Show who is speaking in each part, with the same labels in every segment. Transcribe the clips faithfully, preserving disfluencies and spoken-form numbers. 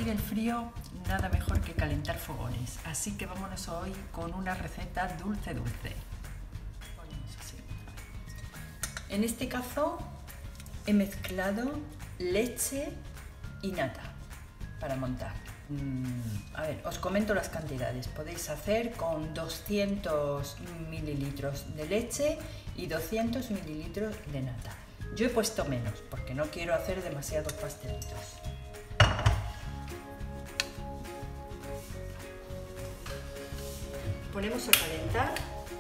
Speaker 1: combatir el frío, nada mejor que calentar fogones. Así que vámonos hoy con una receta dulce dulce. En este caso he mezclado leche y nata para montar. Mm, a ver, os comento las cantidades. Podéis hacer con doscientos mililitros de leche y doscientos mililitros de nata. Yo he puesto menos porque no quiero hacer demasiados pastelitos. Ponemos a calentar,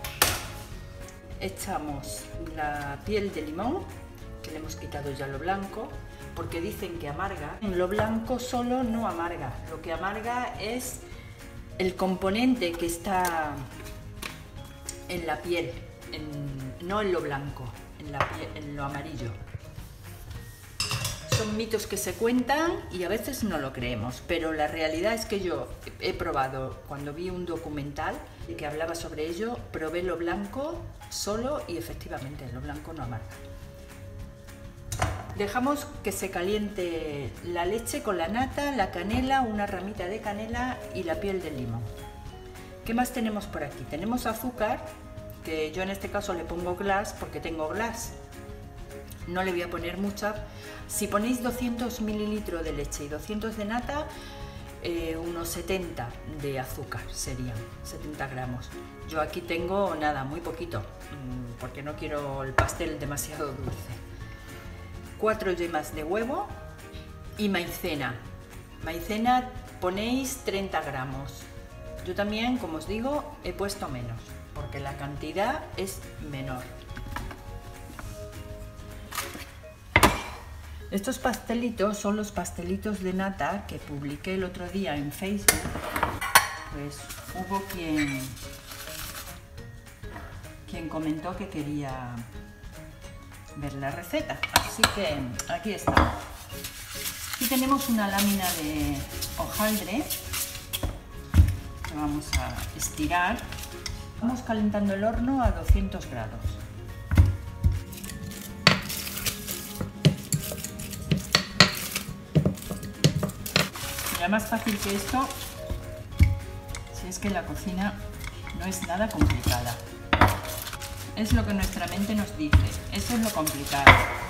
Speaker 1: echamos la piel de limón, que le hemos quitado ya lo blanco, porque dicen que amarga. Lo blanco solo no amarga, lo que amarga es el componente que está en la piel, en, no en lo blanco, en, la piel, en lo amarillo. Son mitos que se cuentan y a veces no lo creemos, pero la realidad es que yo he probado, cuando vi un documental que hablaba sobre ello, probé lo blanco solo y efectivamente lo blanco no amarga. Dejamos que se caliente la leche con la nata, la canela, una ramita de canela y la piel del limón. ¿Qué más tenemos por aquí? Tenemos azúcar, que yo en este caso le pongo glass porque tengo glass. No le voy a poner mucha. Si ponéis doscientos mililitros de leche y doscientos de nata, eh, unos setenta de azúcar serían, setenta gramos. Yo aquí tengo nada, muy poquito, porque no quiero el pastel demasiado dulce. Cuatro yemas de huevo y maicena. Maicena ponéis treinta gramos. Yo también, como os digo, he puesto menos, porque la cantidad es menor. Estos pastelitos son los pastelitos de nata que publiqué el otro día en Facebook. Pues hubo quien, quien comentó que quería ver la receta. Así que aquí está. Aquí tenemos una lámina de hojaldre que vamos a estirar. Vamos calentando el horno a doscientos grados. Ya más fácil que esto, si es que la cocina no es nada complicada. Es lo que nuestra mente nos dice, eso es lo complicado.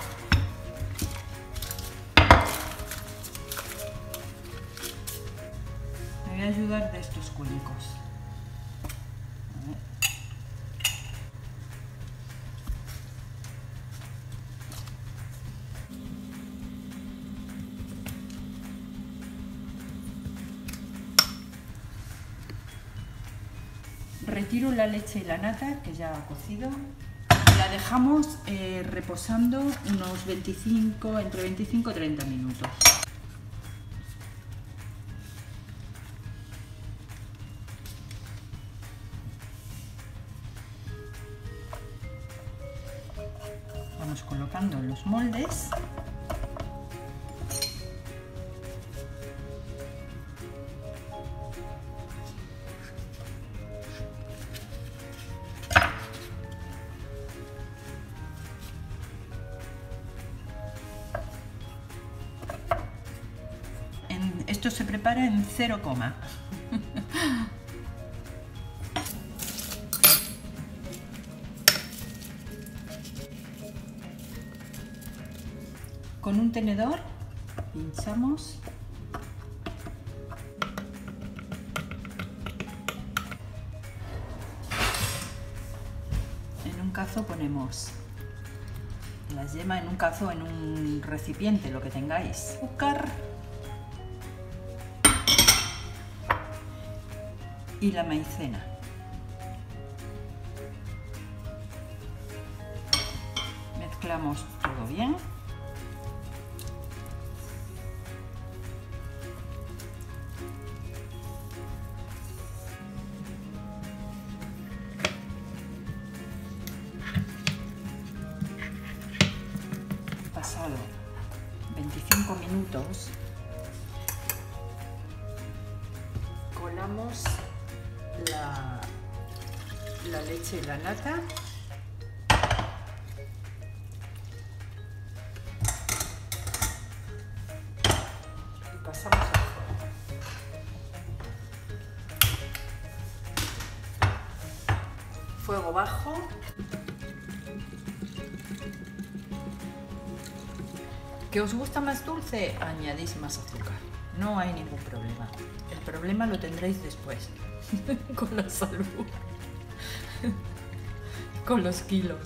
Speaker 1: Me voy a ayudar de estos cuencos. Retiro la leche y la nata, que ya ha cocido, y la dejamos eh, reposando unos veinticinco, entre veinticinco y treinta minutos. Vamos colocando los moldes. Esto se prepara en cero coma. Con un tenedor pinchamos. En un cazo ponemos la yema, en un cazo, en un recipiente, lo que tengáis. Azúcar. Y la maicena. Mezclamos todo bien. Pasado veinticinco minutos, colamos La, la leche y la nata y pasamos al fuego. fuego bajo. ¿Que os gusta más dulce? Añadís más azúcar. No hay ningún problema. El problema lo tendréis después, con la salud, con los kilos.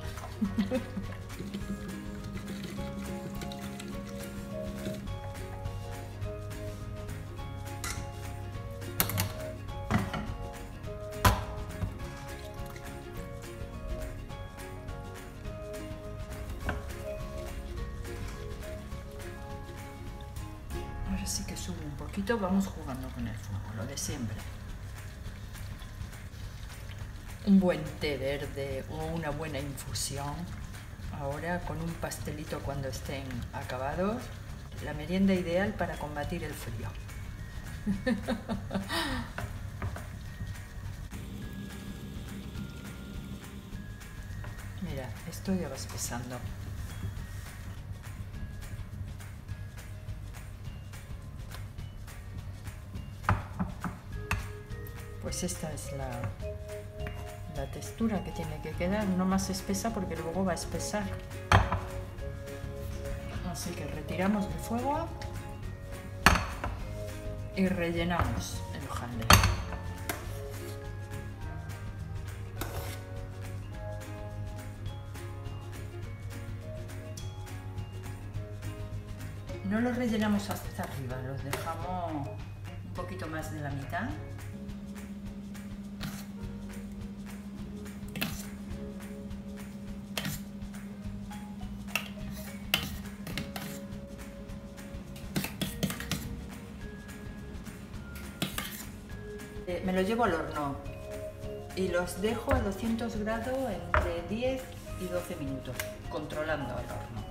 Speaker 1: Ahora sí que sube un poquito, vamos jugando con el fuego, lo de siempre. Un buen té verde o una buena infusión, ahora con un pastelito cuando estén acabados, la merienda ideal para combatir el frío. Mira, esto ya va espesando. Pues esta es la, la textura que tiene que quedar, no más espesa porque luego va a espesar. Así que retiramos del fuego y rellenamos el hojaldre. No los rellenamos hasta arriba, los dejamos un poquito más de la mitad. Me los llevo al horno y los dejo a doscientos grados entre diez y doce minutos, controlando el horno.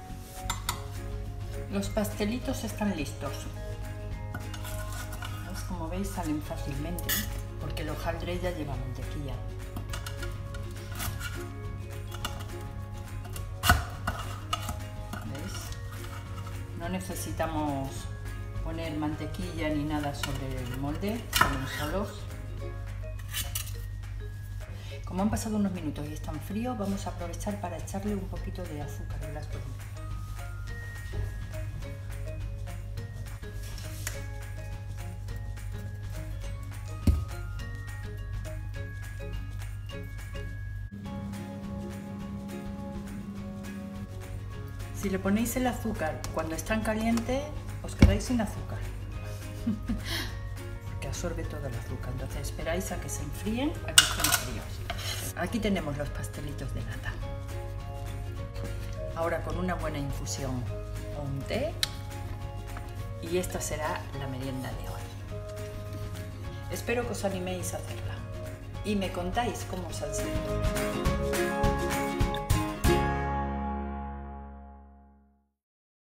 Speaker 1: Los pastelitos están listos. ¿Ves? Como veis, salen fácilmente porque el hojaldre ya lleva mantequilla. ¿Veis? No necesitamos poner mantequilla ni nada sobre el molde, salen solos. Como han pasado unos minutos y están fríos, vamos a aprovechar para echarle un poquito de azúcar en las tormentas. Si le ponéis el azúcar cuando están calientes, os quedáis sin azúcar, porque absorbe todo el azúcar. Entonces esperáis a que se enfríen, a que estén fríos. Aquí tenemos los pastelitos de nata. Ahora con una buena infusión o un té, y esta será la merienda de hoy. Espero que os animéis a hacerla y me contáis cómo os han salido.